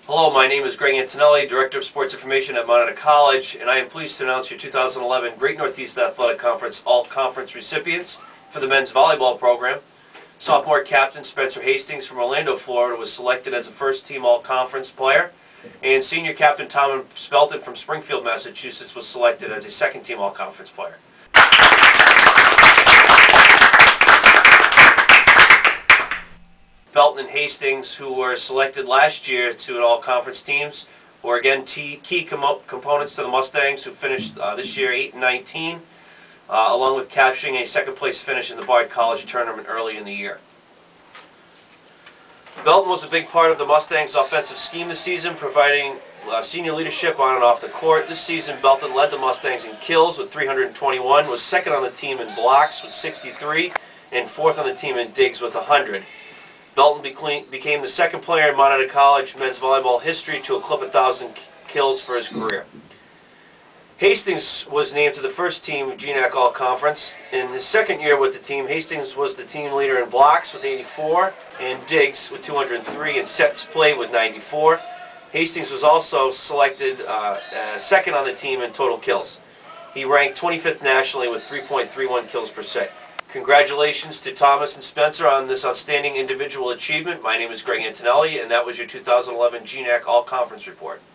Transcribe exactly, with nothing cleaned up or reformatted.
Hello, my name is Greg Antonelli, Director of Sports Information at Monmouth College, and I am pleased to announce your two thousand eleven Great Northeast Athletic Conference All-Conference recipients for the men's volleyball program. Sophomore captain Spencer Hastings from Orlando, Florida was selected as a first-team All-Conference player, and senior captain Tom Spelton from Springfield, Massachusetts was selected as a second-team All-Conference player. Belton and Hastings, who were selected last year to an all-conference teams, were again key com components to the Mustangs, who finished uh, this year eight and nineteen, uh, along with capturing a second-place finish in the Bard College tournament early in the year. Belton was a big part of the Mustangs' offensive scheme this season, providing uh, senior leadership on and off the court. This season, Belton led the Mustangs in kills with three hundred twenty-one, was second on the team in blocks with sixty-three, and fourth on the team in digs with one hundred. Belton became the second player in Monmouth College men's volleyball history to eclipse one thousand kills for his career. Hastings was named to the first team G NAC All-Conference. In his second year with the team, Hastings was the team leader in blocks with eighty-four, and digs with two hundred three, and sets played with ninety-four. Hastings was also selected uh, uh, second on the team in total kills. He ranked twenty-fifth nationally with three point three one kills per set. Congratulations to Thomas and Spencer on this outstanding individual achievement. My name is Greg Antonelli, and that was your two thousand eleven G NAC All-Conference report.